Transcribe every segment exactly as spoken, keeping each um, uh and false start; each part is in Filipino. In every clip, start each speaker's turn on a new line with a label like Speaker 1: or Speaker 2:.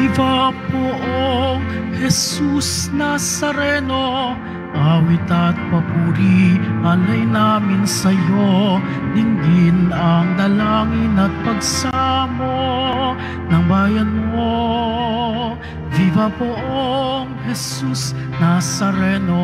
Speaker 1: Viva poong Jesus Nazareno, awit at papuri alay namin sa'yo. Dinggin ang dalangin at pagsamo ng bayan mo. Viva poong Jesus Nazareno.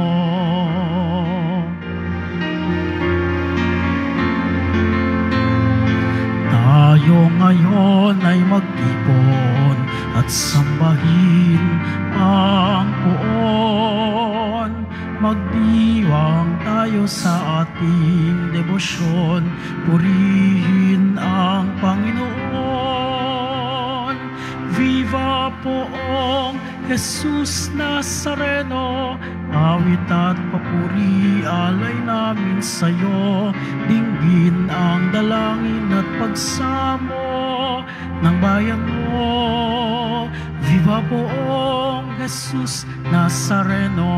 Speaker 1: Tayo ngayon ay magtipon at sambahin ang poon. Magdiwang tayo sa ating debosyon, purihin ang Panginoon. Viva poong Jesus Nazareno, awit at papuri alay namin sa'yo. Dinggin ang dalangin at pagsamo ng bayan mo. Viva poong Jesus Nazareno.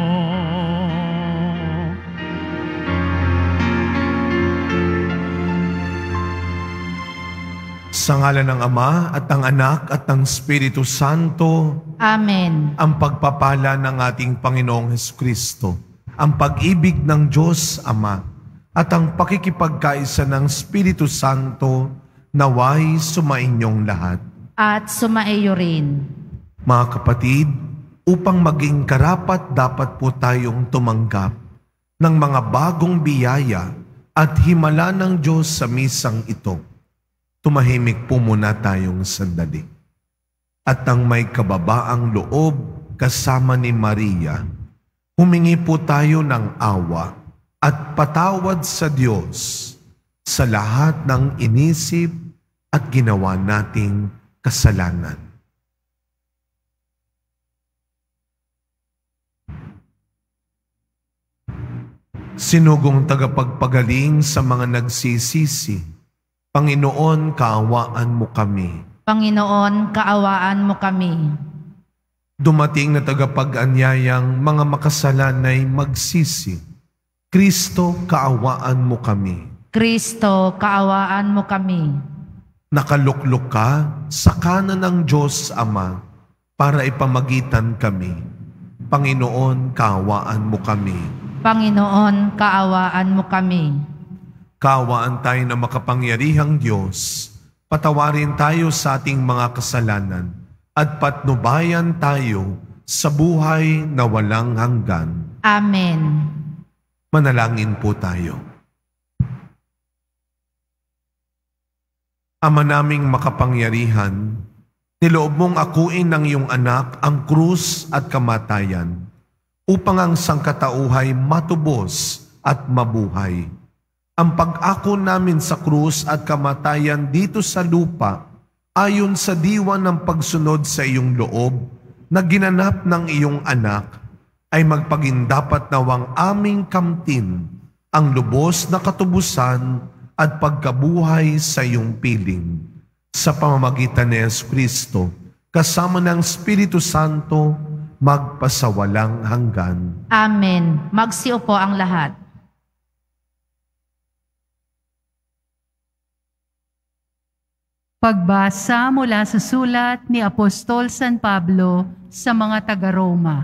Speaker 2: Sa ngalan ng Ama at ng Anak at ng Espiritu Santo.
Speaker 3: Amen.
Speaker 2: Ang pagpapala ng ating Panginoong Hesukristo, ang pag-ibig ng Diyos Ama, at ang pakikipagkaisa ng Espiritu Santo naway sumainyong lahat.
Speaker 3: At sumaiyo rin.
Speaker 2: Mga kapatid, upang maging karapat dapat po tayong tumanggap ng mga bagong biyaya at himala ng Diyos sa misang ito. Tumahimik po muna tayong sandali. At ang may kababaang loob kasama ni Maria, humingi po tayo ng awa at patawad sa Diyos sa lahat ng inisip at ginawa nating kasalanan. Sinugong tagapagpagaling sa mga nagsisisi, Panginoon, kaawaan mo kami.
Speaker 3: Panginoon, kaawaan mo kami.
Speaker 2: Dumating na tagapag-anyayang mga makasalanay magsisi, Kristo, kaawaan mo kami.
Speaker 3: Kristo, kaawaan mo kami.
Speaker 2: Nakaluklok ka sa kanan ng Diyos Ama para ipamagitan kami. Panginoon, kaawaan mo kami.
Speaker 3: Panginoon, kaawaan mo kami.
Speaker 2: Kaawaan tayo na makapangyarihang Diyos, patawarin tayo sa ating mga kasalanan at patnubayan tayo sa buhay na walang hanggan.
Speaker 3: Amen.
Speaker 2: Manalangin po tayo. Ama naming makapangyarihan, niloob mong akuin ng iyong anak ang krus at kamatayan upang ang sangkatauhay matubos at mabuhay. Ang pag-ako namin sa krus at kamatayan dito sa lupa ayon sa diwa ng pagsunod sa iyong loob na ginanap ng iyong anak ay magpagindapat nawang aming kamtin ang lubos na katubusan at pagkabuhay sa iyong piling. Sa pamamagitan ni Jesucristo, kasama ng Espiritu Santo, magpasawalang hanggan.
Speaker 3: Amen. Magsiupo ang lahat.
Speaker 4: Pagbasa mula sa sulat ni Apostol San Pablo sa mga taga-Roma.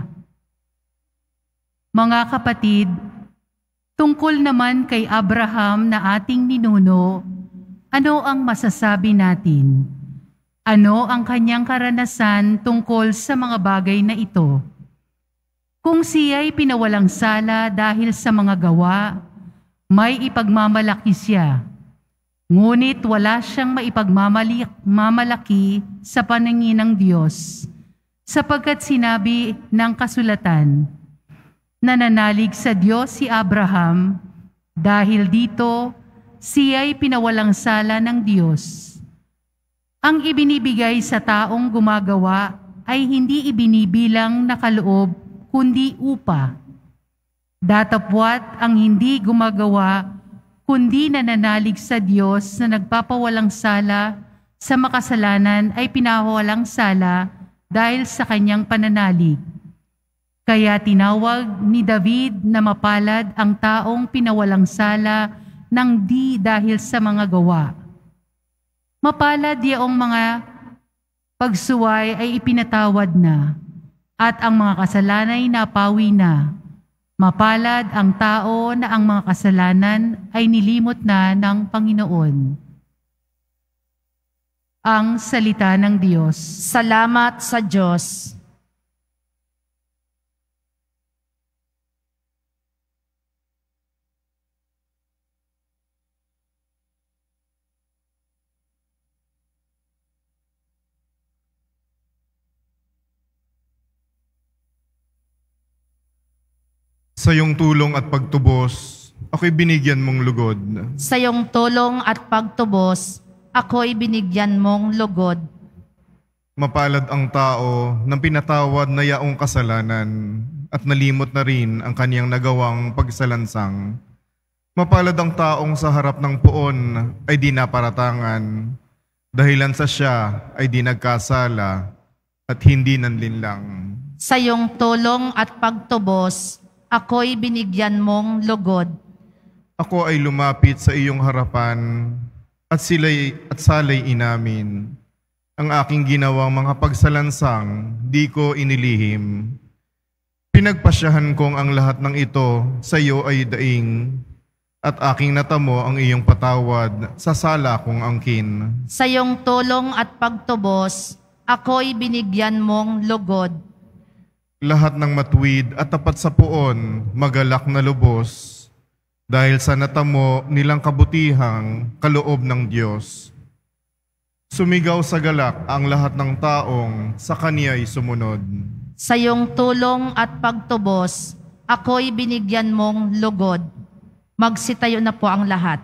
Speaker 4: Mga kapatid, tungkol naman kay Abraham na ating ninuno, ano ang masasabi natin? Ano ang kanyang karanasan tungkol sa mga bagay na ito? Kung siya'y pinawalang sala dahil sa mga gawa, may ipagmamalaki siya. Ngunit wala siyang maipagmamalaki sa paningin ng Diyos, sapagkat sinabi ng kasulatan, nananalig sa Diyos si Abraham, dahil dito siya'y pinawalang sala ng Diyos. Ang ibinibigay sa taong gumagawa ay hindi ibinibilang na kaloob, kundi upa. Datapwat ang hindi gumagawa, kundi nananalig sa Diyos na nagpapawalang sala sa makasalanan ay pinawalang sala dahil sa kanyang pananalig. Kaya tinawag ni David na mapalad ang taong pinawalang sala ng di dahil sa mga gawa. Mapalad yaong mga pagsuway ay ipinatawad na, at ang mga kasalanay napawi na. Mapalad ang tao na ang mga kasalanan ay nilimot na ng Panginoon. Ang salita ng Diyos.
Speaker 3: Salamat sa Diyos.
Speaker 5: Sa iyong tulong at pagtubos, ako'y binigyan mong lugod.
Speaker 3: Sa iyong tulong at pagtubos, ako'y binigyan mong lugod.
Speaker 5: Mapalad ang tao nang pinatawad na yaong kasalanan at nalimot na rin ang kaniyang nagawang pagsalansang. Mapalad ang taong sa harap ng puon ay di naparatangan, dahilan sa siya ay di nagkasala at hindi nanlinlang.
Speaker 3: Sa iyong tulong at pagtubos, ako'y binigyan mong lugod.
Speaker 5: Ako ay lumapit sa iyong harapan at sila'y at sala'y inamin. Ang aking ginawang mga pagsalansang di ko inilihim. Pinagpasyahan kong ang lahat ng ito sa iyo ay daing at aking natamo ang iyong patawad sa sala kong angkin.
Speaker 3: Sa iyong tulong at pagtubos, ako'y binigyan mong lugod.
Speaker 5: Lahat ng matuwid at tapat sa poon, magalak na lubos, dahil sa natamo nilang kabutihang kaloob ng Diyos. Sumigaw sa galak ang lahat ng taong sa Kaniya'y sumunod.
Speaker 3: Sa iyong tulong at pagtubos, ako'y binigyan mong lugod. Magsitayo na po ang lahat.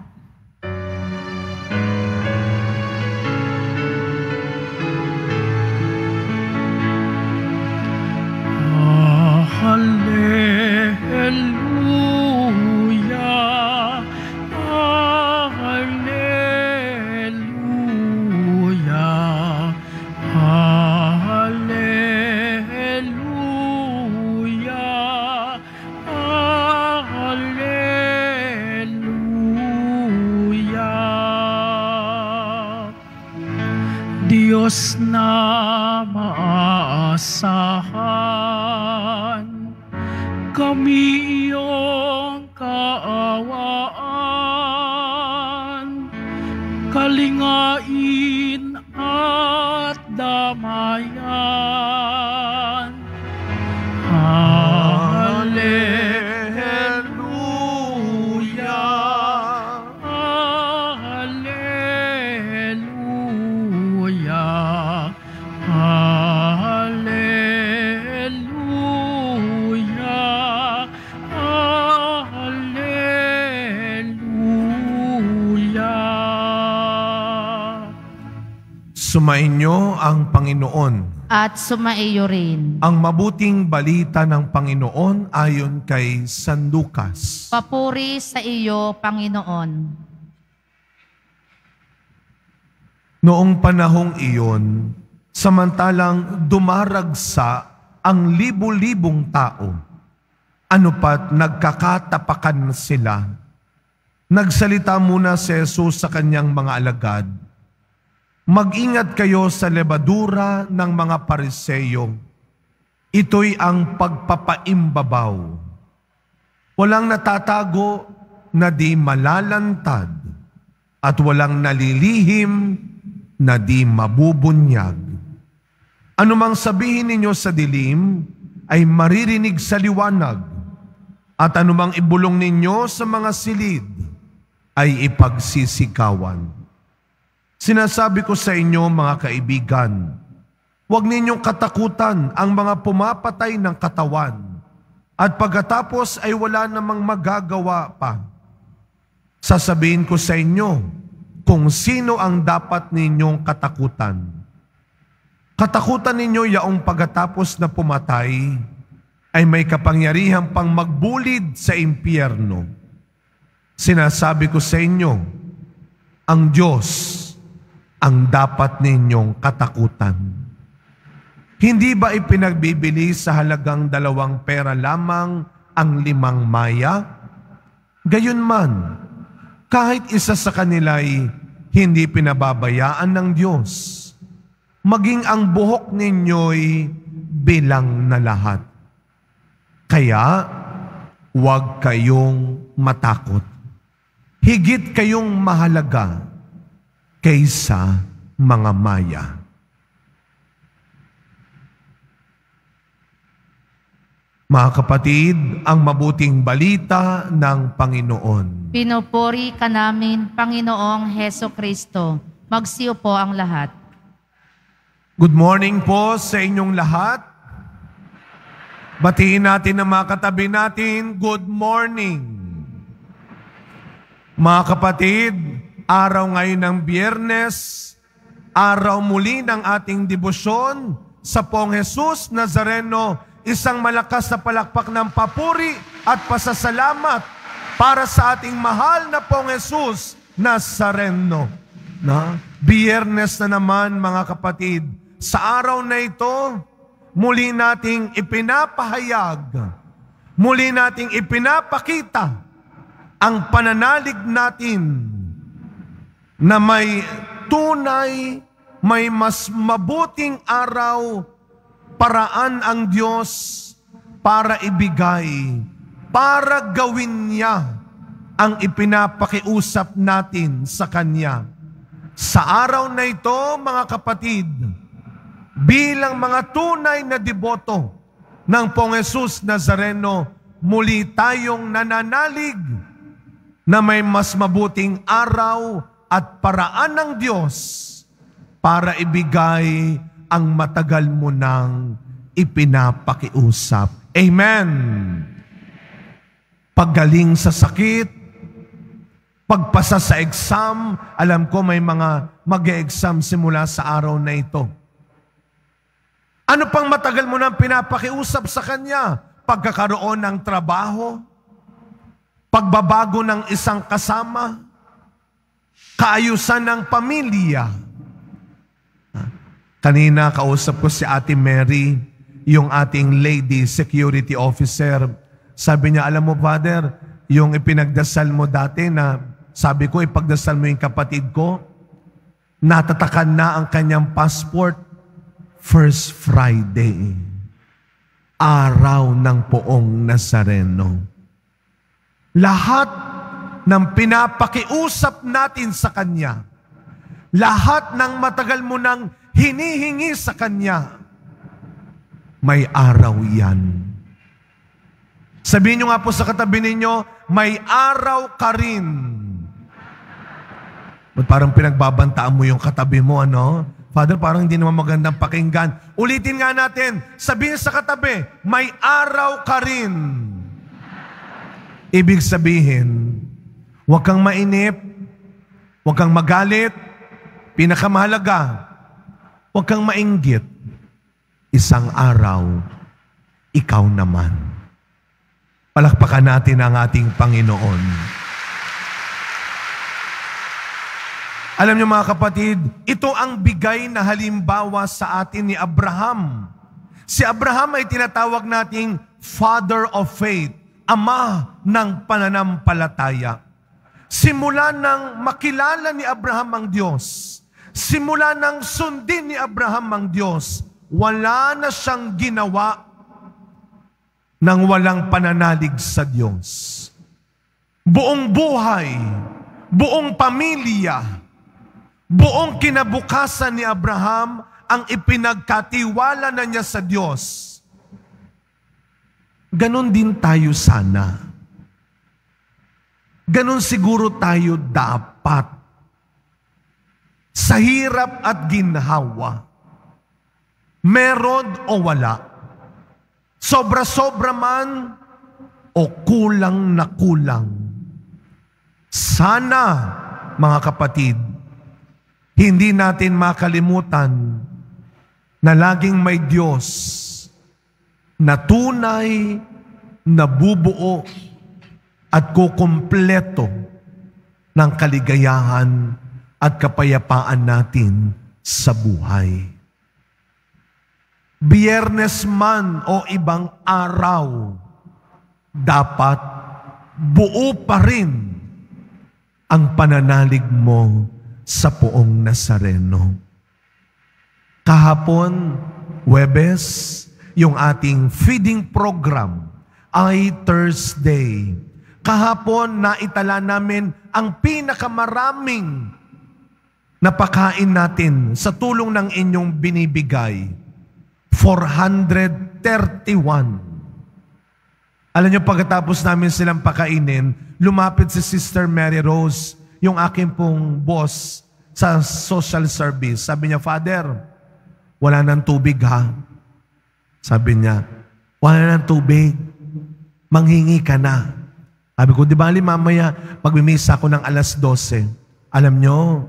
Speaker 1: Hallelujah, Hallelujah, Hallelujah, Hallelujah. Diyos na maaasahan, kami iyong kaawaan, kalingain at damayan. Hallelujah, Hallelujah, Hallelujah, Hallelujah.
Speaker 2: Sumainyo ang Panginoon.
Speaker 3: At sumaiyo rin.
Speaker 2: Ang mabuting balita ng Panginoon ayon kay San Lucas.
Speaker 3: Papuri sa iyo, Panginoon.
Speaker 2: Noong panahong iyon, samantalang dumaragsa ang libu-libong tao, ano pat nagkakatapakan sila. Nagsalita muna si Jesus sa kanyang mga alagad, "Mag-ingat kayo sa lebadura ng mga Pariseo. Ito'y ang pagpapaimbabaw. Walang natatago na di malalantad at walang nalilihim na di mabubunyag. Anumang sabihin ninyo sa dilim ay maririnig sa liwanag, at anumang ibulong ninyo sa mga silid ay ipagsisikawan. Sinasabi ko sa inyo, mga kaibigan, huwag ninyong katakutan ang mga pumapatay ng katawan, at pagkatapos ay wala namang magagawa pa. Sasabihin ko sa inyo kung sino ang dapat ninyong katakutan. Katakutan ninyo yaong pagkatapos na pumatay ay may kapangyarihan pang magbulid sa impyerno. Sinasabi ko sa inyo, ang Diyos ang dapat ninyong katakutan. Hindi ba ipinagbibili sa halagang dalawang pera lamang ang limang maya? Gayunman, kahit isa sa kanila'y hindi pinababayaan ng Diyos. maging ang buhok ninyo'y bilang na lahat. Kaya, huwag kayong matakot. Higit kayong mahalaga kaysa mga maya. Mga kapatid, ang mabuting balita ng Panginoon.
Speaker 3: Pinupuri ka namin, Panginoong Heso Kristo. Magsiyo po ang lahat.
Speaker 2: Good morning po sa inyong lahat. Batiin natin ang mga katabi natin, good morning. Mga kapatid, araw ngayon ng Biyernes, araw muli ng ating debosyon sa Poong Jesus Nazareno, isang malakas na palakpak ng papuri at pasasalamat para sa ating mahal na Poong Jesus Nazareno. Na? Biyernes na naman mga kapatid, sa araw na ito, muli nating ipinapahayag, muli nating ipinapakita ang pananalig natin na may tunay, may mas mabuting araw, paraan ang Diyos para ibigay, para gawin niya ang ipinapakiusap natin sa Kanya. Sa araw na ito, mga kapatid, bilang mga tunay na deboto ng Poong Jesus Nazareno, muli tayong nananalig na may mas mabuting araw at paraan ng Diyos para ibigay ang matagal mo nang ipinapakiusap. Amen! Paggaling sa sakit, pagpasa sa exam, alam ko may mga mag-e-exam simula sa araw na ito. Ano pang matagal mo nang pinapakiusap sa Kanya? Pagkakaroon ng trabaho, pagbabago ng isang kasama, kaayusan ng pamilya. Kanina kausap ko si Ate Mary, yung ating lady security officer. Sabi niya, alam mo Father, yung ipinagdasal mo dati na sabi ko ipagdasal mo yung kapatid ko, natatakan na ang kanyang passport first Friday, araw ng Poong Nazareno. Lahat ng pinapakiusap natin sa Kanya, lahat ng matagal mo nang hinihingi sa Kanya, may araw yan. Sabihin nyo nga po sa katabi ninyo, may araw ka rin. Parang pinagbabantaan mo yung katabi mo, ano? Father, parang hindi naman magandang pakinggan. Ulitin nga natin, sabihin sa katabi, may araw ka rin. Ibig sabihin, huwag kang mainip, huwag kang magalit, pinakamahalaga, huwag kang mainggit. Isang araw, ikaw naman. Palakpakan natin ang ating Panginoon. Alam niyo mga kapatid, ito ang bigay na halimbawa sa atin ni Abraham. Si Abraham ay tinatawag nating Father of Faith, Ama ng pananampalataya. Simula nang makilala ni Abraham ang Diyos, simula nang sundin ni Abraham ang Diyos, wala na siyang ginawa nang walang pananalig sa Diyos. Buong buhay, buong pamilya, buong kinabukasan ni Abraham ang ipinagkatiwala na niya sa Diyos. Ganon din tayo sana. Ganon siguro tayo dapat. Sa hirap at ginhawa, meron o wala, sobra-sobra man o kulang na kulang. Sana, mga kapatid, hindi natin makalimutan na laging may Diyos na tunay, nabubuo at kukumpleto ng kaligayahan at kapayapaan natin sa buhay. Biyernes man o ibang araw, dapat buo pa rin ang pananalig mo sa Poong Nazareno. Kahapon, Huwebes, yung ating feeding program ay Thursday. Kahapon, naitala namin ang pinakamaraming napakain natin sa tulong ng inyong binibigay. four hundred thirty-one. Alam niyo, pagkatapos namin silang pakainin, lumapit si Sister Mary Rose, yung aking pong boss sa social service. Sabi niya, Father, wala nang tubig ha? Sabi niya, wala nang tubig. Manghingi ka na. Sabi ko, di bali mamaya, magmimisa ko ng alas dose. Alam niyo,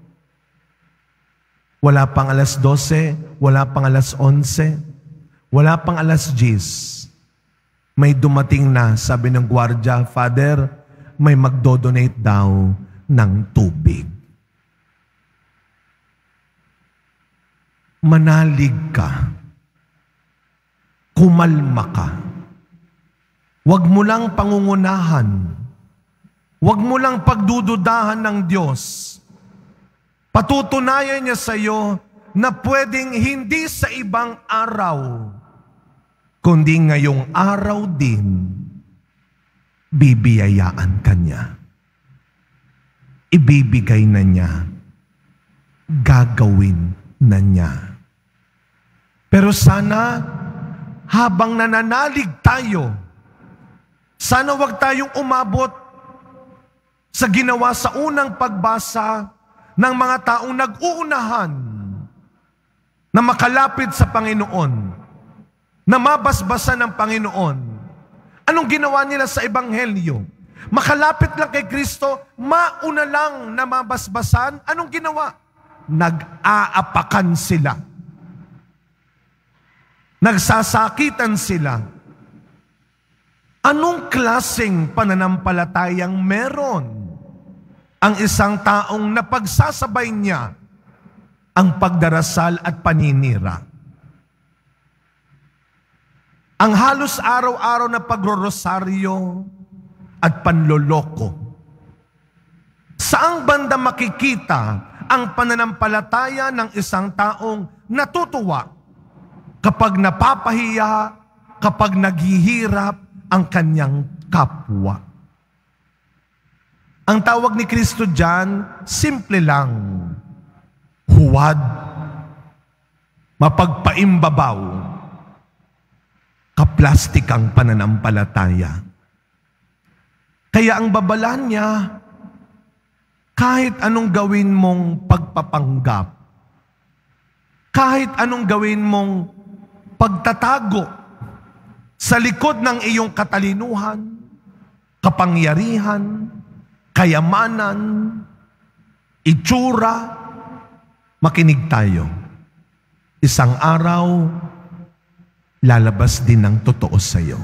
Speaker 2: wala pang alas dose, wala pang alas onse, wala pang alas diyes. May dumating na, sabi ng gwardya, Father, may magdodonate daw ng tubig. Manalig ka. Kumalma ka. Huwag mo lang pangungunahan. Huwag mo lang pagdududahan ng Diyos. Patutunayan niya sa iyo na pwedeng hindi sa ibang araw, kundi ngayong araw din, bibiyayaan ka niya. Ibibigay na niya. Gagawin na niya. Pero sana, habang nananalig tayo, sana wag tayong umabot sa ginawa sa unang pagbasa ng mga taong nag-uunahan na makalapit sa Panginoon, na mabasbasan ng Panginoon. Anong ginawa nila sa Ebanghelyo? Makalapit lang kay Kristo, mauna lang na mabasbasan. Anong ginawa? Nag-aapakan sila. Nagsasakitan sila. Anong klaseng pananampalatayang meron ang isang taong napagsasabay niya ang pagdarasal at paninira? Ang halos araw-araw na pagrorosaryo at panloloko. Saang banda makikita ang pananampalataya ng isang taong natutuwa kapag napapahiya, kapag naghihirap ang kanyang kapwa? Ang tawag ni Kristo dyan, simple lang. Huwad, mapagpaimbabaw, kaplastik ang pananampalataya. Kaya ang babala niya, kahit anong gawin mong pagpapanggap, kahit anong gawin mong pagtatago sa likod ng iyong katalinuhan, kapangyarihan, kayamanan, itsura, makinig tayo. Isang araw, lalabas din ng totoo sa iyo.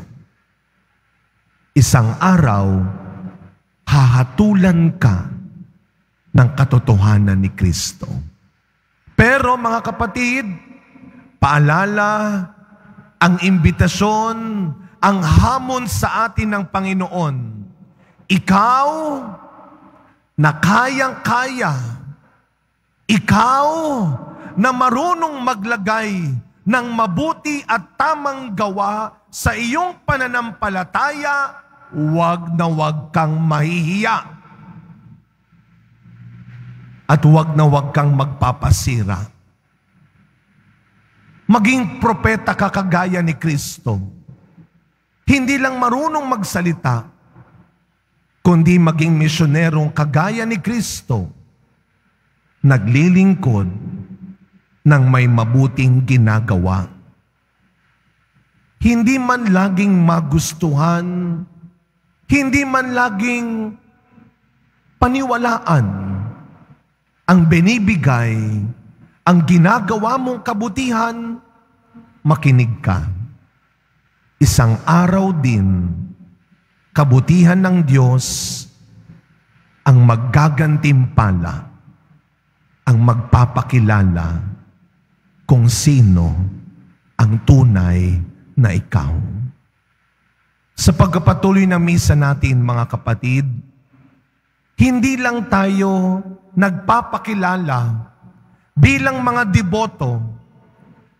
Speaker 2: Isang araw, hahatulan ka ng katotohanan ni Kristo. Pero mga kapatid, paalala, ang imbitasyon, ang hamon sa atin ng Panginoon, ikaw na kayang-kaya, ikaw na marunong maglagay ng mabuti at tamang gawa sa iyong pananampalataya, huwag na huwag kang mahihiya. At huwag na huwag kang magpapasira. Maging propeta ka kagaya ni Kristo. Hindi lang marunong magsalita, kundi maging misyonerong kagaya ni Kristo, naglilingkod ng may mabuting ginagawa. Hindi man laging magustuhan, hindi man laging paniwalaan ang binibigay, ang ginagawa mong kabutihan, makinig ka. Isang araw din, kabutihan ng Diyos ang maggagantimpala, ang magpapakilala kung sino ang tunay na ikaw. Sa pagpapatuloy ng misa natin, mga kapatid, hindi lang tayo nagpapakilala bilang mga deboto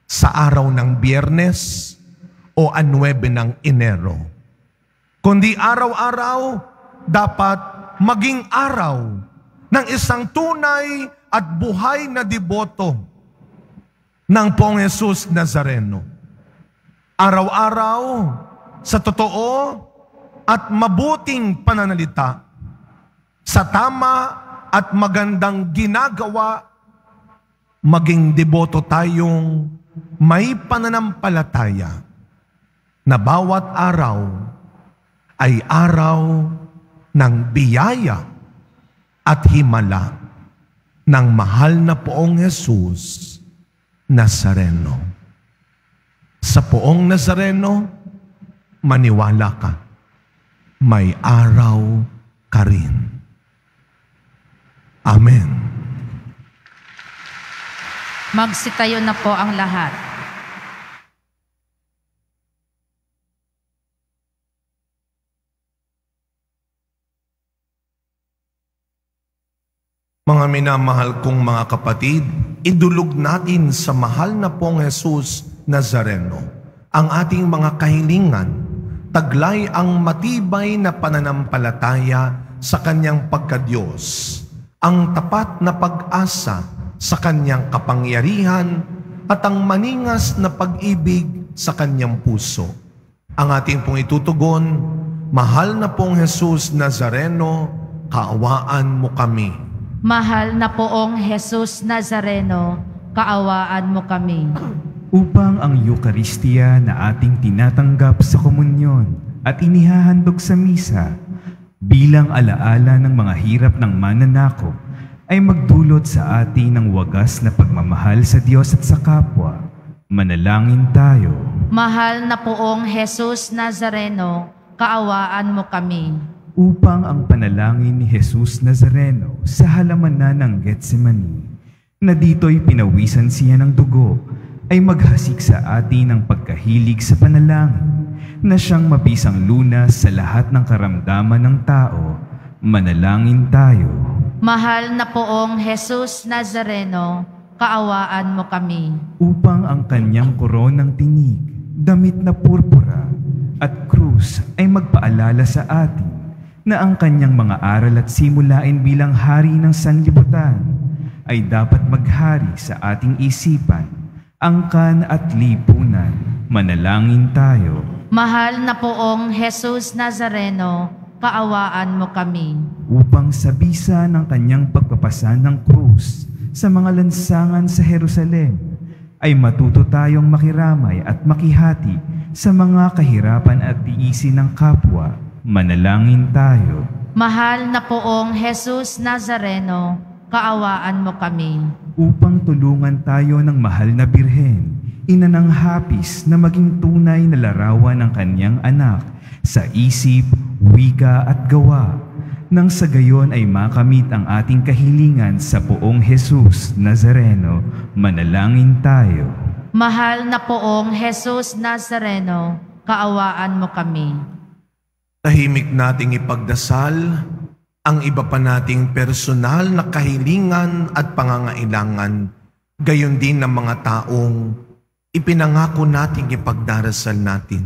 Speaker 2: sa araw ng Biyernes o anuwebe ng Enero, kundi araw-araw dapat maging araw ng isang tunay at buhay na deboto ng Poong Jesus Nazareno. Araw-araw sa totoo at mabuting pananalita, sa tama at magandang ginagawa, maging deboto tayong may pananampalataya na bawat araw ay araw ng biyaya at himala ng mahal na Poong Jesus Nazareno. Sa Poong Nazareno, maniwala ka, may araw ka rin. Amen.
Speaker 3: Magsitayo na po ang lahat.
Speaker 2: Mga minamahal kong mga kapatid, idulog natin sa mahal na Poong Jesus Nazareno ang ating mga kahilingan, taglay ang matibay na pananampalataya sa Kanyang pagkadiyos, ang tapat na pag-asa sa Kanyang kapangyarihan at ang maningas na pag-ibig sa Kanyang puso. Ang ating pong itutugon, mahal na Poong Jesus Nazareno, kaawaan mo kami.
Speaker 3: Mahal na Poong Jesus Nazareno, kaawaan mo kami.
Speaker 6: Upang ang Eucharistia na ating tinatanggap sa komunyon at inihahandog sa misa bilang alaala ng mga hirap ng mananakop ay magdulot sa atin ng wagas na pagmamahal sa Diyos at sa kapwa. Manalangin tayo.
Speaker 3: Mahal na Poong Jesus Nazareno, kaawaan mo kami.
Speaker 6: Upang ang panalangin ni Jesus Nazareno sa halamanan ng Getsemani, na dito'y pinawisan siya ng dugo, ay maghasik sa atin ng pagkahilig sa panalangin, na siyang mabisang lunas sa lahat ng karamdaman ng tao. Manalangin tayo.
Speaker 3: Mahal na Poong Jesus Nazareno, kaawaan mo kami.
Speaker 6: Upang ang kanyang koronang tinig, damit na purpura, at krus ay magpaalala sa atin na ang kanyang mga aral at simulain bilang hari ng sanlibutan ay dapat maghari sa ating isipan, angkan at lipunan. Manalangin tayo.
Speaker 3: Mahal na Poong Jesus Nazareno, kaawaan mo kami.
Speaker 6: Upang sa bisa ng kanyang pagpapasan ng krus sa mga lansangan sa Jerusalem, ay matuto tayong makiramay at makihati sa mga kahirapan at tiisin ng kapwa. Manalangin tayo.
Speaker 3: Mahal na Poong Jesus Nazareno, kaawaan mo kami.
Speaker 6: Upang tulungan tayo ng mahal na Birhen, ina ng hapis na maging tunay na larawan ng kanyang anak sa isip, wika at gawa, nang sa gayon ay makamit ang ating kahilingan sa Poong Jesus Nazareno. Manalangin tayo.
Speaker 3: Mahal na Poong Jesus Nazareno, kaawaan mo kami.
Speaker 2: Tahimik nating ipagdasal ang iba pa nating personal na kahilingan at pangangailangan, gayon din ng mga taong ipinangako nating ipagdarasal natin.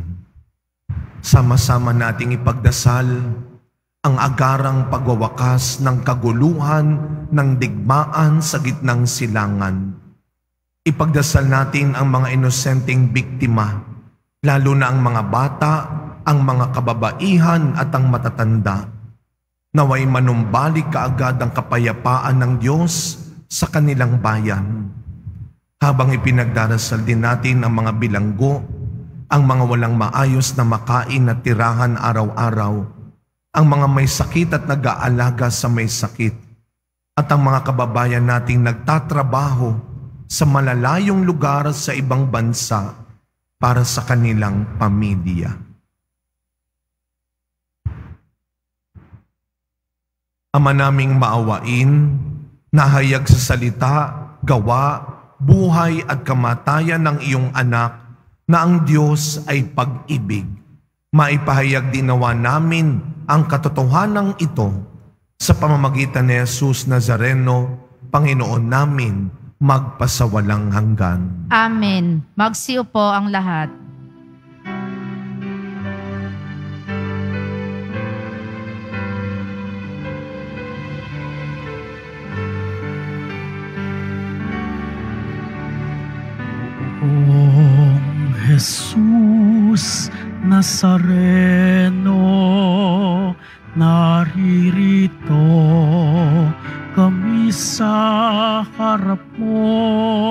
Speaker 2: Sama-sama nating ipagdasal ang agarang pagwawakas ng kaguluhan ng digmaan sa gitnang silangan. Ipagdasal natin ang mga inosenteng biktima, lalo na ang mga bata, ang mga kababaihan at ang matatanda. Naway manumbalik kaagad ang kapayapaan ng Diyos sa kanilang bayan. Habang ipinagdarasal din natin ang mga bilanggo, ang mga walang maayos na makain at tirahan araw-araw, ang mga may sakit at nag-aalaga sa may sakit, at ang mga kababayan nating nagtatrabaho sa malalayong lugar sa ibang bansa para sa kanilang pamilya. Ama naming maawain, nahayag sa salita, gawa, buhay at kamatayan ng iyong anak na ang Diyos ay pag-ibig. Maipahayag din nawa namin ang katotohanan ito sa pamamagitan ni Jesus Nazareno, Panginoon namin, magpasawalang hanggan.
Speaker 3: Amen. Magsiupo ang lahat.
Speaker 1: Kung Jesus Nazareno, naririto kami sa harap mo.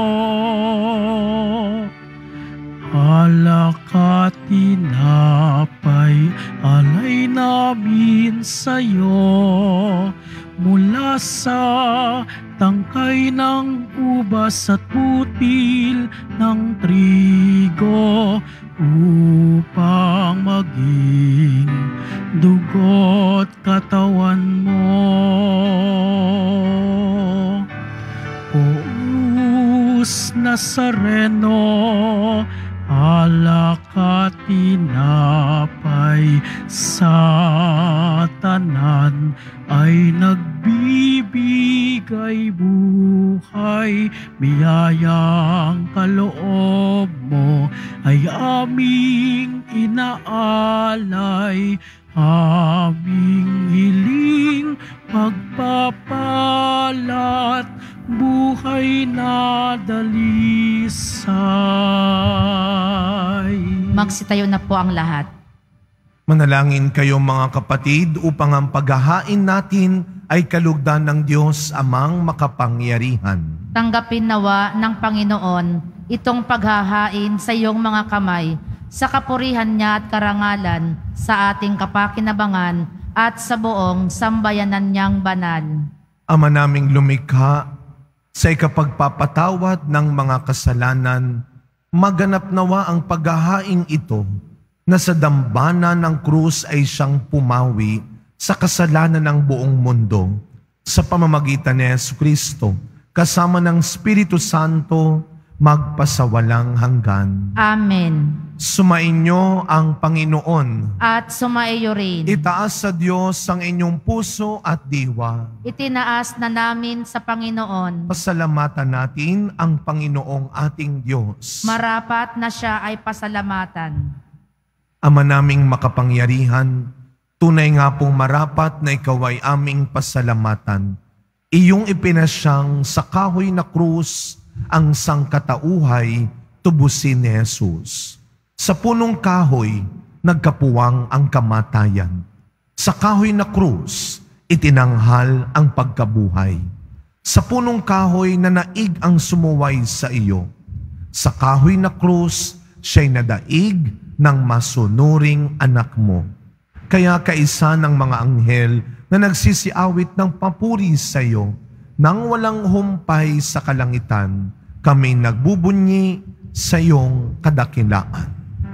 Speaker 1: Alak at tinapay, alay namin sa'yo. Mula sa tangkay ng ubas at butil ng trigo, upang maging dugo't katawan mo. Jesus Nazareno, alak at tinapay sa tanan ay nagbibigay buhay. Biyayang kaloob mo ay aming inaalay, aming hiling pagpapalat, buhay na dalisay.
Speaker 3: Magsitayo na po ang lahat.
Speaker 2: Manalangin kayo mga kapatid upang ang paghahain natin ay kalugdan ng Diyos Amang makapangyarihan.
Speaker 3: Tanggapin nawa ng Panginoon itong paghahain sa iyong mga kamay, sa kapurihan niya at karangalan, sa ating kapakinabangan at sa buong sambayanan niyang banal.
Speaker 2: Ama naming lumikha, sa ikapagpapatawad ng mga kasalanan, maganap nawa ang paghahain ito na sa dambana ng krus ay siyang pumawi sa kasalanan ng buong mundo sa pamamagitan ni Jesucristo, kasama ng Espiritu Santo, magpasawalang hanggan.
Speaker 3: Amen.
Speaker 2: Sumainyo ang Panginoon.
Speaker 3: At sumaiyo rin.
Speaker 2: Itaas sa Diyos ang inyong puso at diwa.
Speaker 3: Itinaas na namin sa Panginoon.
Speaker 2: Pasalamatan natin ang Panginoong ating Diyos.
Speaker 3: Marapat na siya ay pasalamatan.
Speaker 2: Ama naming makapangyarihan, tunay nga pong marapat na ikaw ay aming pasalamatan. Iyong ipinasyang sa kahoy na krus ang sangkatauhay, tubusin ni Jesus. Sa punong kahoy, nagkapuwang ang kamatayan. Sa kahoy na krus, itinanghal ang pagkabuhay. Sa punong kahoy na naig ang sumuway sa iyo. Sa kahoy na krus, siya'y nadaig ng masunuring anak mo. Kaya kaisa ng mga anghel na nagsisiawit ng papuri sa iyo, nang walang humpay sa kalangitan, kami nagbubunyi sa iyong kadakilaan.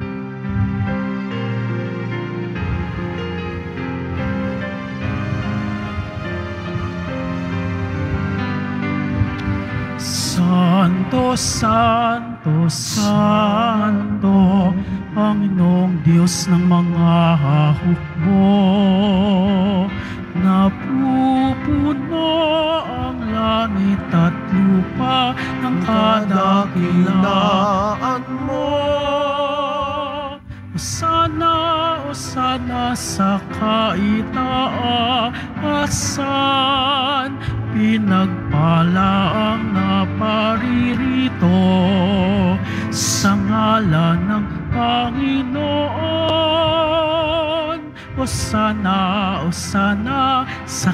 Speaker 1: Santo, Santo, Santo, Panginoong Diyos ng mga hukbo, napupuno ang langit at lupa ng kadakilaan mo. Osana, Osana sa kaitaasan, pinagpala ang naparirito sa ngalan ng Panginoon. Osana, Osana sa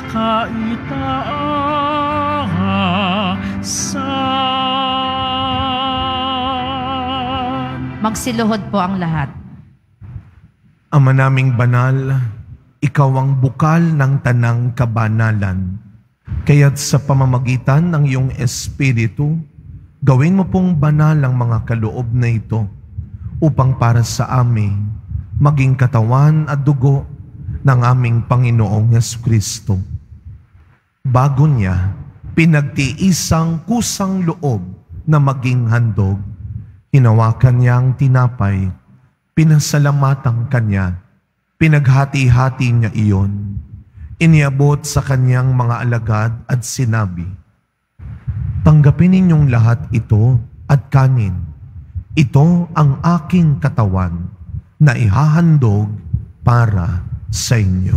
Speaker 1: kaitaasan.
Speaker 3: Magsiluhod po ang lahat.
Speaker 2: Ama naming banal, ikaw ang bukal ng tanang kabanalan. Kaya't sa pamamagitan ng iyong Espiritu, gawin mo pong banal ang mga kaloob na ito upang para sa amin maging katawan at dugo ng aming Panginoong Jesucristo. Bago niya, pinagtiisang kusang loob na maging handog. Hinawakan niya ang tinapay, pinasalamatan kanya, pinaghati-hati niya iyon. Iniabot sa kanyang mga alagad at sinabi, Tanggapin ninyong lahat ito at kanin. Ito ang aking katawan na ihahandog para sa inyo.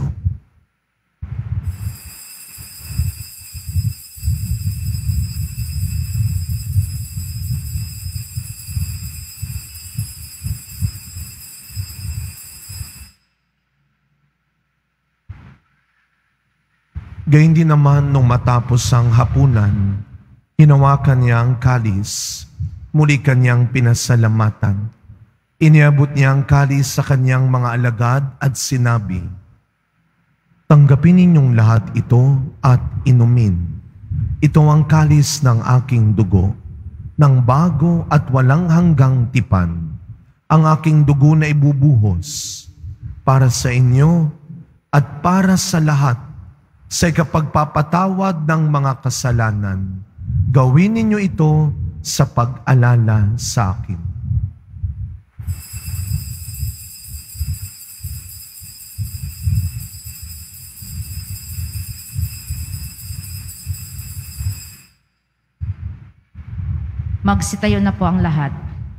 Speaker 2: Gayun din naman nung matapos ang hapunan, hinawakan niya ang kalis, muli kanyang pinasalamatan. Iniabot niya ang kalis sa kanyang mga alagad at sinabi, "Tanggapin ninyong lahat ito at inumin. Ito ang kalis ng aking dugo, ng bago at walang hanggang tipan, ang aking dugo na ibubuhos para sa inyo at para sa lahat sa ikapagpapatawad ng mga kasalanan. Gawin ninyo ito sa pag-alala sa akin."
Speaker 3: Magsitayo na po ang lahat.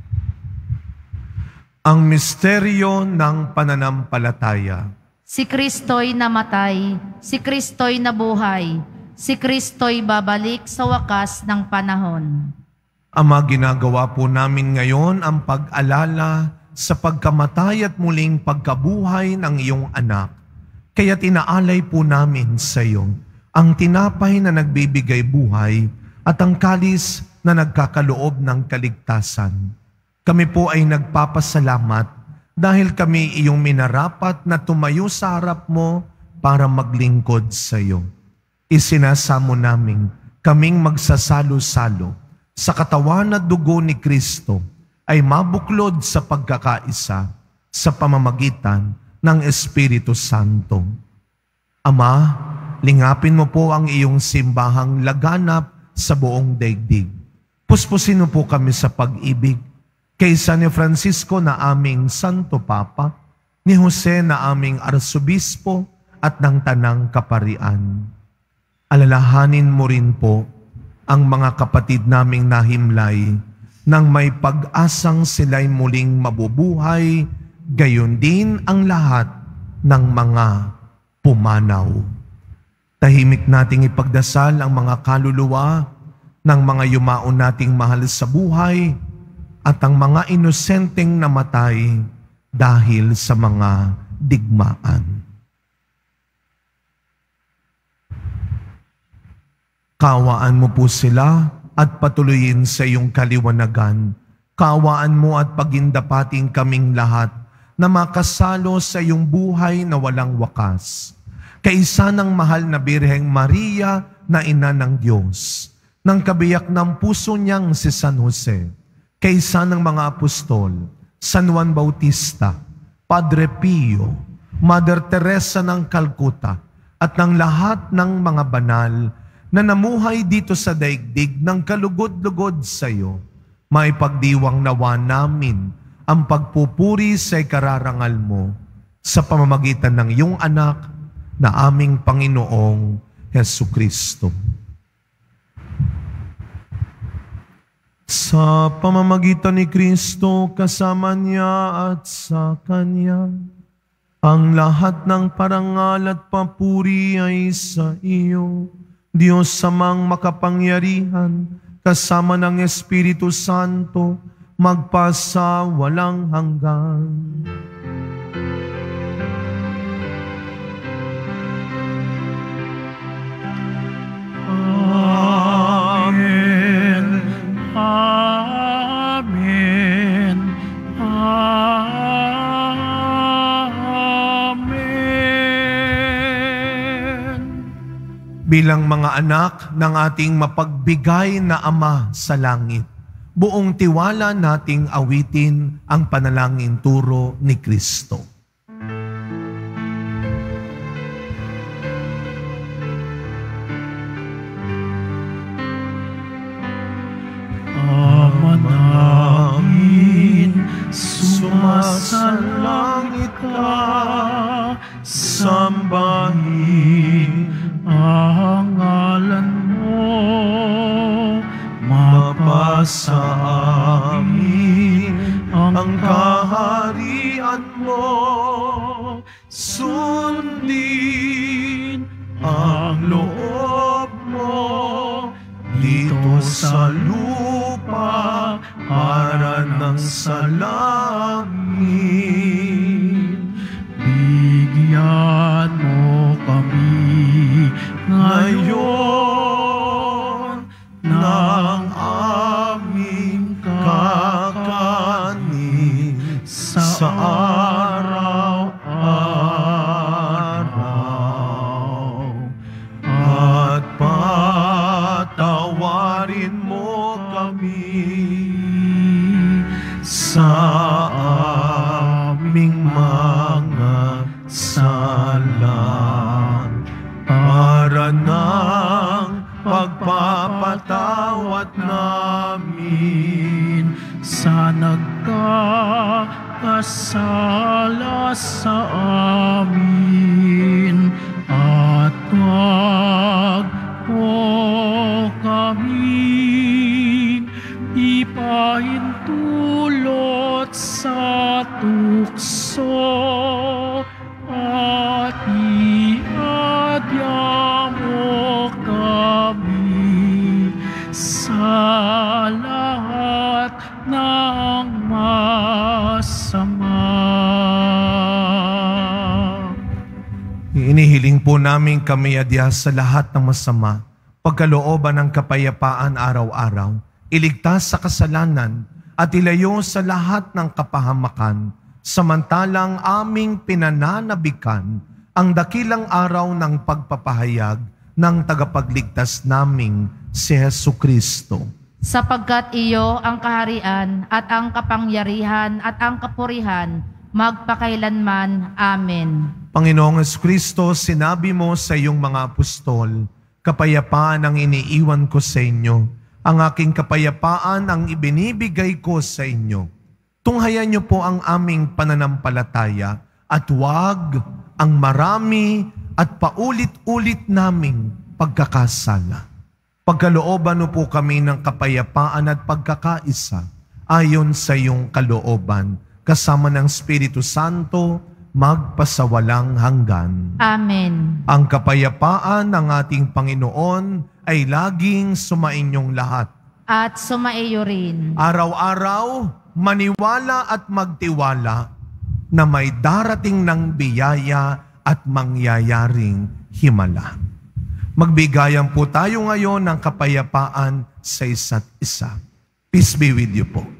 Speaker 2: Ang misteryo ng pananampalataya.
Speaker 3: Si Kristo'y namatay, si Kristo'y nabuhay, si Kristo'y babalik sa wakas ng panahon.
Speaker 2: Ama, ginagawa po namin ngayon ang pag-alala sa pagkamatay at muling pagkabuhay ng iyong anak. Kaya tinaalay po namin sa iyo ang tinapay na nagbibigay buhay at ang kalis na nagkakaloob ng kaligtasan. Kami po ay nagpapasalamat dahil kami iyong minarapat na tumayo sa harap mo para maglingkod sa iyo. Isinasamo namin kaming magsasalo-salo sa katawan at dugo ni Kristo ay mabuklod sa pagkakaisa sa pamamagitan ng Espiritu Santo. Ama, lingapin mo po ang iyong simbahang laganap sa buong daigdig. Puspusin mo po kami sa pag-ibig kaysa ni Francisco na aming Santo Papa, ni Jose na aming Arsobispo at ng Tanang Kaparian. Alalahanin mo rin po ang mga kapatid naming nahimlay nang may pag-asang sila'y muling mabubuhay, gayon din ang lahat ng mga pumanaw. Tahimik nating ipagdasal ang mga kaluluwa ng mga yumao nating mahal sa buhay at ang mga inosenteng namatay dahil sa mga digmaan. Kawaan mo po sila at patuloyin sa iyong kaliwanagan. Kawaan mo at pagindapating kaming lahat na makasalo sa iyong buhay na walang wakas. Kaisa ng mahal na Birheng Maria na ina ng Diyos, ng kabiyak ng puso niyang si San Jose, kaisa ng mga apostol, San Juan Bautista, Padre Pio, Mother Teresa ng Calcutta, at ng lahat ng mga banal na namuhay dito sa daigdig ng kalugod-lugod sa iyo, maipagdiwang nawa namin ang pagpupuri sa ikararangal mo sa pamamagitan ng iyong anak na aming Panginoong Hesukristo. Sa pamamagitan ni Kristo, kasama niya at sa Kanya, ang lahat ng parangal at papuri ay sa iyo, Diyos Amang makapangyarihan, kasama ng Espiritu Santo, magpasa walang hanggan.
Speaker 1: Amen. Amen. Amen.
Speaker 2: Bilang mga anak ng ating mapagbigay na Ama sa langit, buong tiwala nating awitin ang panalangin turo ni Kristo.
Speaker 1: Ama namin, sumasalangit ka, sambahin ang ngalan mo,
Speaker 2: sa amin ang kaharian mo, sundin ang loob mo dito sa lupa para ng sa langit.
Speaker 1: Bigyan mo kami ngayon ng aming kakanin sa araw-araw, at patawarin mo kami sa aming mga sala, para ng pagpapatawad namin sa nagkakasala sa amin, at wag mo kaming ipahintulot sa tukso, at iadya mo kami sa lahat ng masama.
Speaker 2: Inihiling po namin kami adya sa lahat ng masama, pagkalooban ng kapayapaan araw-araw, iligtas sa kasalanan at ilayo sa lahat ng kapahamakan, samantalang aming pinananabikan ang dakilang araw ng pagpapahayag ng tagapagligtas naming si Jesucristo.
Speaker 3: Sapagkat iyo ang kaharian at ang kapangyarihan at ang kapurihan magpakailanman. Amen.
Speaker 2: Panginoong Jesucristo, sinabi mo sa iyong mga apostol, kapayapaan ang iniiwan ko sa inyo. Ang aking kapayapaan ang ibinibigay ko sa inyo. Tunghayan niyo po ang aming pananampalataya at huwag ang marami at paulit-ulit naming pagkakasala. Pagkalooban mo po kami ng kapayapaan at pagkakaisa ayon sa iyong kalooban, kasama ng Espiritu Santo, magpasawalang hanggan.
Speaker 3: Amen.
Speaker 2: Ang kapayapaan ng ating Panginoon ay laging sumainyong lahat.
Speaker 3: At sumaiyo rin.
Speaker 2: Araw-araw, maniwala at magtiwala na may darating ng biyaya at mangyayaring himala. Magbigayan po tayo ngayon ng kapayapaan sa isa't isa. Peace be with you po.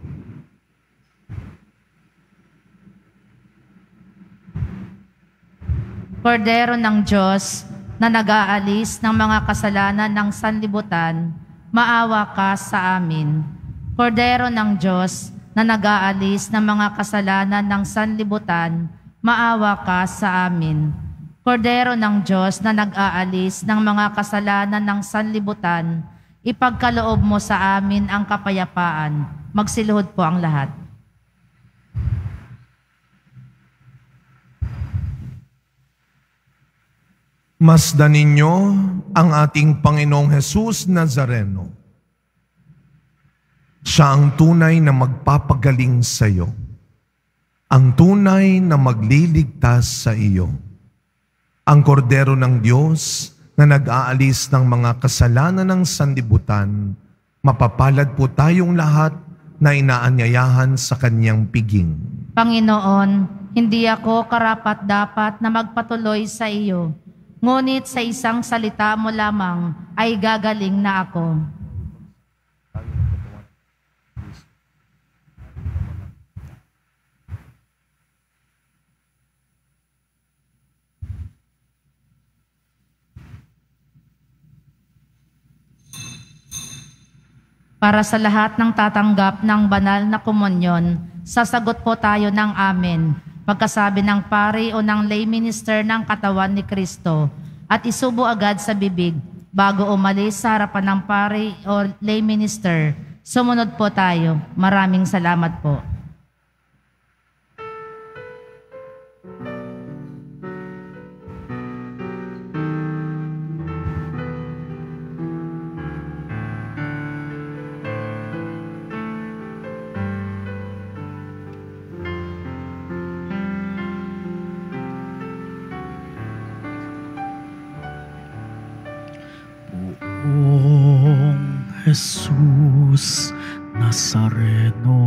Speaker 3: Kordero ng Diyos na nag-aalis ng mga kasalanan ng sanlibutan, maawa ka sa amin. Kordero ng Diyos na nag-aalis ng mga kasalanan ng sanlibutan, maawa ka sa amin. Kordero ng Diyos na nag-aalis ng mga kasalanan ng sanlibutan, ipagkaloob mo sa amin ang kapayapaan. Magsiluhod po ang lahat.
Speaker 2: Masdan ninyo ang ating Panginoong Jesus Nazareno. Siya ang tunay na magpapagaling sa iyo. Ang tunay na magliligtas sa iyo. Ang kordero ng Diyos na nag-aalis ng mga kasalanan ng sanlibutan, mapapalad po tayong lahat na inaanyayahan sa kanyang piging.
Speaker 3: Panginoon, hindi ako karapat-dapat na magpatuloy sa iyo, ngunit sa isang salita mo lamang ay gagaling na ako. Para sa lahat ng tatanggap ng banal na komunyon, sasagot po tayo ng amen. Pagkasabi ng pari o ng lay minister ng katawan ni Kristo, at isubo agad sa bibig bago umalis sa harapan ng pari o lay minister. Sumunod po tayo. Maraming salamat po.
Speaker 1: Jesus Nazareno,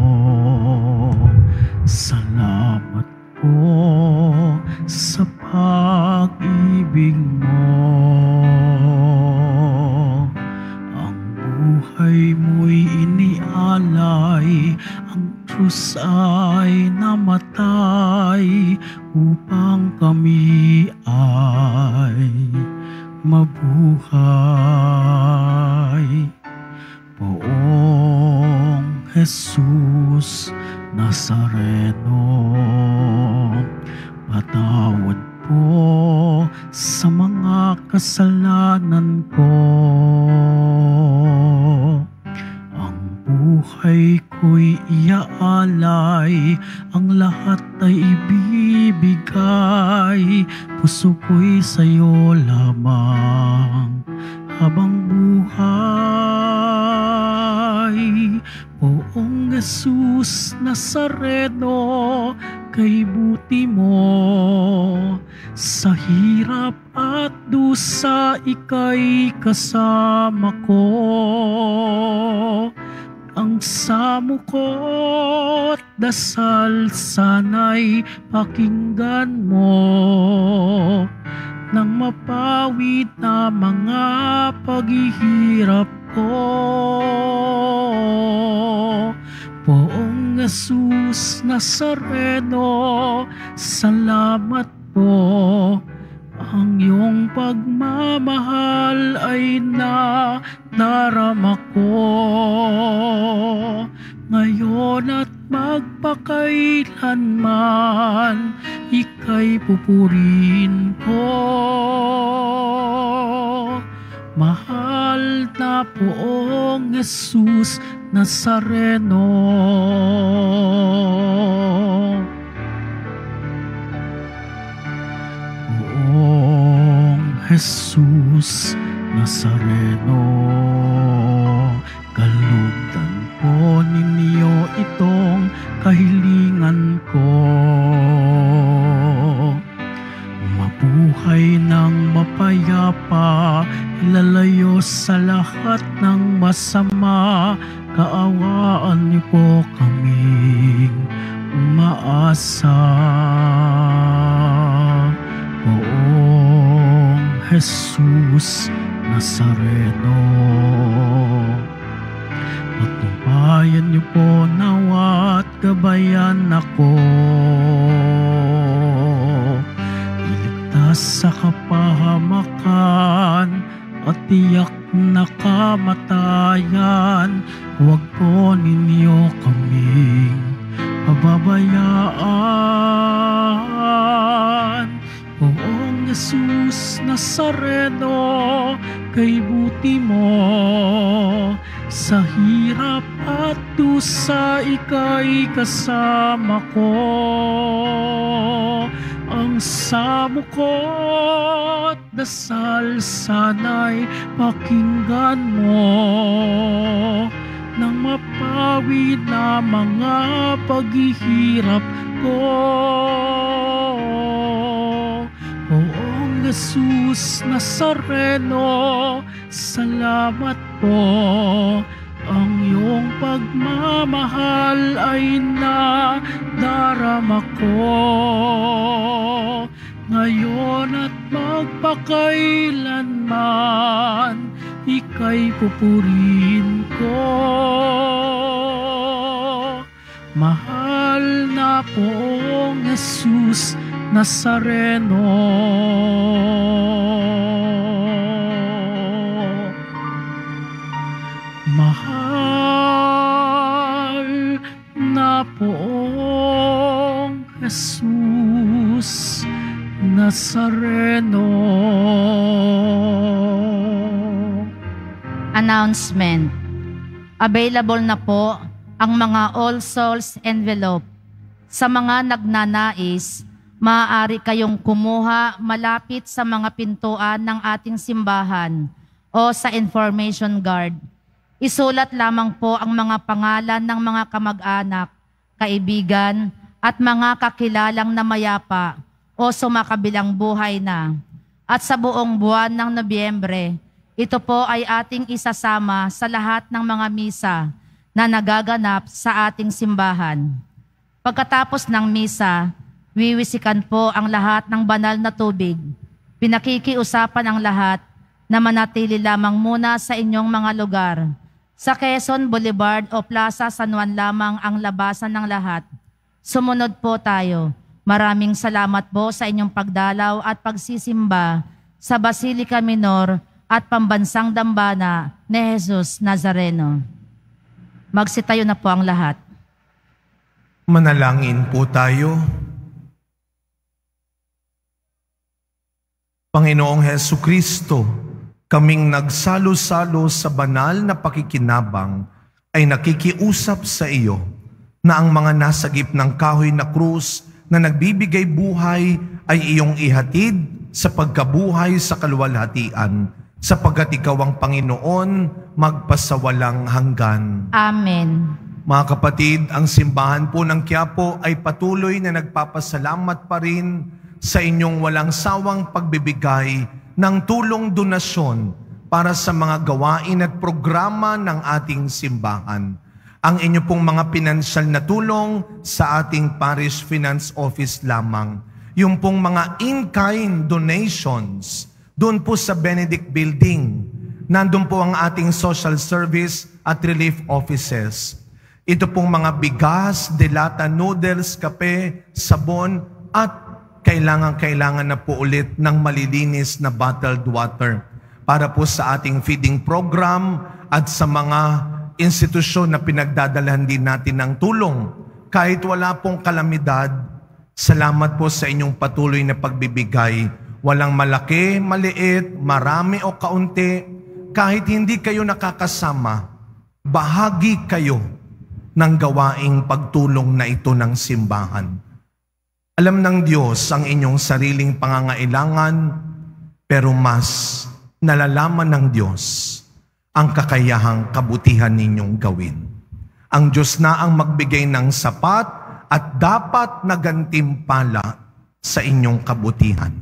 Speaker 1: salamat po sa pag-ibig mo. Ang buhay mo'y inialay, ang krus ay namatay upang kami ay mabuhay. Poong Jesus Nazareno, patawad po sa mga kasalanan ko. Ang buhay ko'y iaalay, ang lahat ay ibibigay, puso ko'y sa'yo lamang habang buhay. Poong Jesus Nazareno, kay buti mo, sa hirap at dusa ika'y kasama ko. Ang samo ko't dasal sana'y pakinggan mo, nang mapawid na mga paghihirap ko. Poong Jesus Nazareno, salamat po. Ang iyong pagmamahal ay nadarama ko, ngayon at magpakailanman, ika'y pupurihin ko. Mahal na Poong Jesus Nazareno, Poong Jesus Nazareno, kalugdan po ninyo itong kahilingan ko. Mabuhay ng mapayapa, ilalayo sa lahat ng masama, kaawaan niyo po kaming umaasa. Poong Jesus Nazareno, patubayan niyo po nawa't gabayan ako, iligtas sa kapahamakan at tiyak na kamatayan. Huwag po ninyo kaming pababayaan. Poong Jesus Nazareno, kay buti mo, sa hirap at dusa ika'y kasama ko. Ang samo ko't dasal sana'y pakinggan mo, nang mapawid na mga paghihirap ko. Poong Jesus Nazareno, salamat po. Ang iyong pagmamahal ay nadarama ko, ngayon at magpakailanman, ika'y pupurihin ko. Mahal na Poong Jesus Nazareno, mahal na Poong Jesus Nazareno.
Speaker 3: Announcement. Available na po ang mga All Souls envelope. Sa mga nagnanais, maaari kayong kumuha malapit sa mga pintuan ng ating simbahan o sa information guard. Isulat lamang po ang mga pangalan ng mga kamag-anak, kaibigan, at mga kakilalang na mayapa o sumakabilang buhay na. At sa buong buwan ng Nobyembre, Ito po ay ating isasama sa lahat ng mga misa na nagaganap sa ating simbahan. Pagkatapos ng misa, wiwisikan po ang lahat ng banal na tubig. Pinakikiusapan ang lahat na manatili lamang muna sa inyong mga lugar. Sa Quezon Boulevard o Plaza San Juan lamang ang labasan ng lahat. Sumunod po tayo. Maraming salamat po sa inyong pagdalaw at pagsisimba sa Basilica Minor at Pambansang Dambana ni Jesus Nazareno. Magsitayo na po ang lahat.
Speaker 2: Manalangin po tayo. Panginoong Hesukristo, kaming nagsalo-salo sa banal na pakikinabang ay nakikiusap sa iyo na ang mga nasagip ng kahoy na krus na nagbibigay buhay ay iyong ihatid sa pagkabuhay sa kaluwalhatian, sapagkat ikaw ang Panginoon magpasawalang hanggan.
Speaker 3: Amen.
Speaker 2: Mga kapatid, ang simbahan po ng Quiapo ay patuloy na nagpapasalamat pa rin sa inyong walang sawang pagbibigay ng tulong donasyon para sa mga gawain at programa ng ating simbahan. Ang inyo pong mga pinansyal na tulong sa ating Parish Finance Office lamang. Yung pong mga in-kind donations doon po sa Benedict Building. Nandun po ang ating social service at relief offices. Ito pong mga bigas, delata, noodles, kape, sabon, at kailangan-kailangan na po ulit ng malilinis na bottled water para po sa ating feeding program at sa mga institusyon na pinagdadalhan din natin ng tulong. Kahit wala pong kalamidad, salamat po sa inyong patuloy na pagbibigay. Walang malaki, maliit, marami o kaunti, kahit hindi kayo nakakasama, bahagi kayo ng gawaing pagtulong na ito ng simbahan. Alam ng Diyos ang inyong sariling pangangailangan, pero mas nalalaman ng Diyos ang kakayahang kabutihan ninyong gawin. Ang Diyos na ang magbigay ng sapat at dapat na gantimpala sa inyong kabutihan.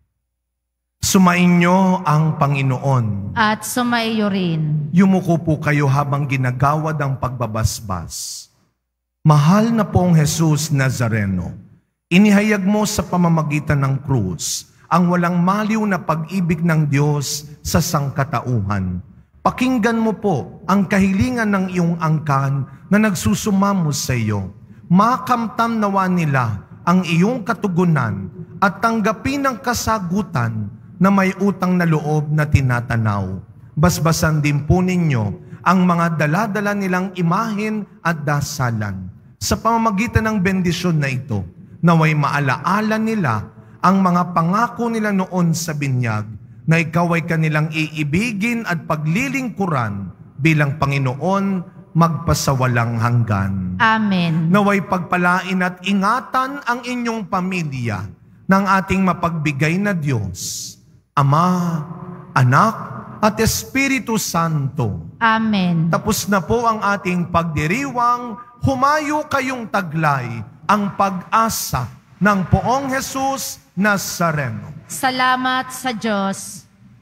Speaker 2: Sumainyo ang Panginoon.
Speaker 3: At sumaiyo rin.
Speaker 2: Yumuko po kayo habang ginagawad ang pagbabasbas. Mahal na pong Jesus Nazareno, inihayag mo sa pamamagitan ng krus ang walang maliw na pag-ibig ng Diyos sa sangkatauhan. Pakinggan mo po ang kahilingan ng iyong angkan na nagsusumamo sa iyo. Makamtam nawa nila ang iyong katugunan at tanggapin ang kasagutan na may utang na loob na tinatanaw. Basbasan din po ninyo ang mga dala-dala nilang imahen at dasalan. Sa pamamagitan ng bendisyon na ito, naway maalaala nila ang mga pangako nila noon sa binyag, na ikaw ay kanilang iibigin at paglilingkuran bilang Panginoon magpasawalang hanggan.
Speaker 3: Amen.
Speaker 2: Naway pagpalain at ingatan ang inyong pamilya ng ating mapagbigay na Diyos, Ama, Anak, at Espiritu Santo.
Speaker 3: Amen.
Speaker 2: Tapos na po ang ating pagdiriwang, humayo kayong taglay ang pag-asa ng Poong Jesus Nazareno.
Speaker 3: Salamat sa Diyos.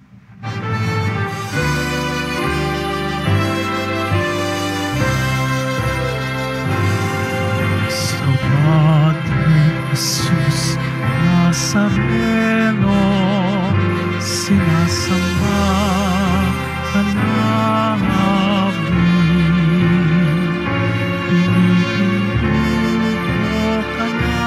Speaker 1: Sa Padre Jesus Nazareno, sinasamba ka namin. Iniindugo ka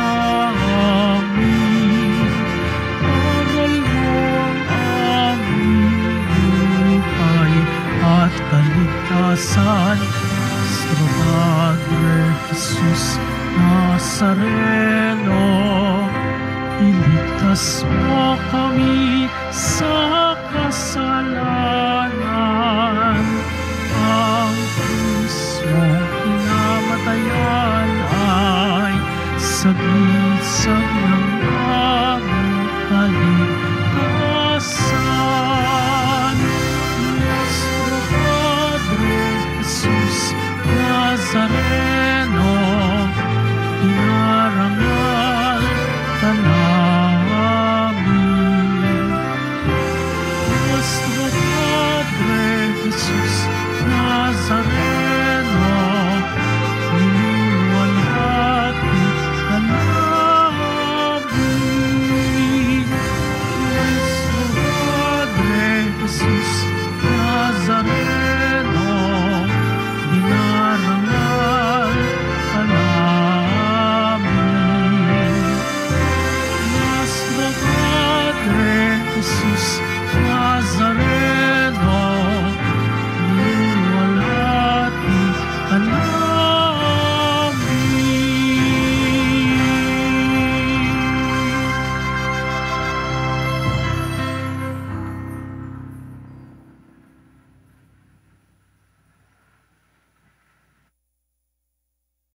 Speaker 1: namin. Aral mo ang aming buhay at kaligtasan. Sa Padre Jesus Nazareno, iligtas mo kami sa kasalanan.